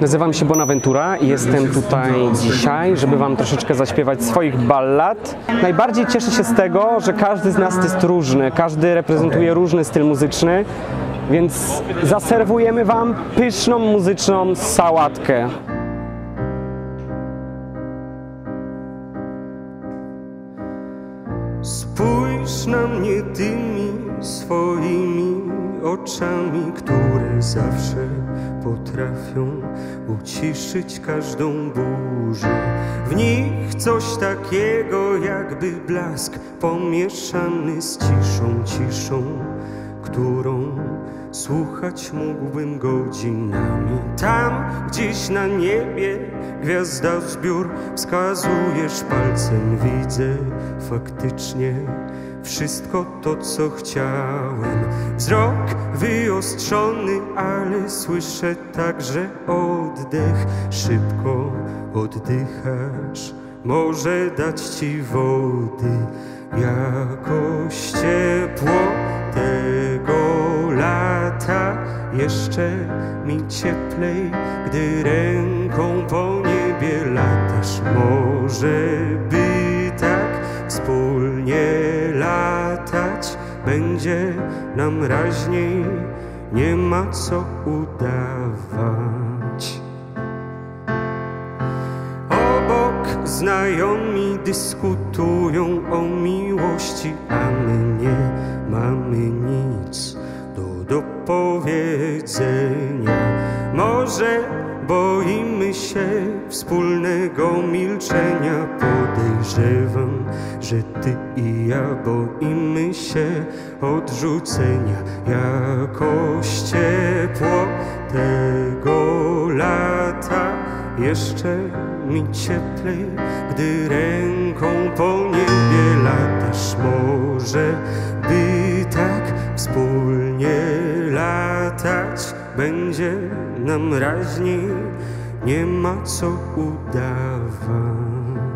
Nazywam się Bonaventura i jestem tutaj dzisiaj, żeby wam troszeczkę zaśpiewać swoich ballad. Najbardziej cieszę się z tego, że każdy z nas jest różny, każdy reprezentuje różny styl muzyczny, więc zaserwujemy wam pyszną muzyczną sałatkę. Spójrz na mnie tymi swoimi oczami, które zawsze potrafią uciszyć każdą burzę. W nich coś takiego jakby blask pomieszany z ciszą, którą słuchać mógłbym godzinami. Tam gdzieś na niebie gwiazda w zbiór, wskazujesz palcem, widzę faktycznie wszystko to, co chciałem. Wzrok wyostrzony, ale słyszę także oddech. Szybko oddychasz, może dać ci wody, jakoś ciepło tego lata. Jeszcze mi cieplej, gdy ręką po niebie latasz. Może by tak wspólnie latać będzie nam raźniej, nie ma co udawać. Obok znajomi dyskutują o miłości, a my nie mamy nic do powiedzenia. Może boimy się wspólnego milczenia. Podejrzewam, że ty i ja boimy się odrzucenia. Jakoś ciepło tego lata, jeszcze mi cieplej, gdy ręką po niebie latasz. Może by tak wspólnie latać będzie nam raźniej, nie ma co udawać.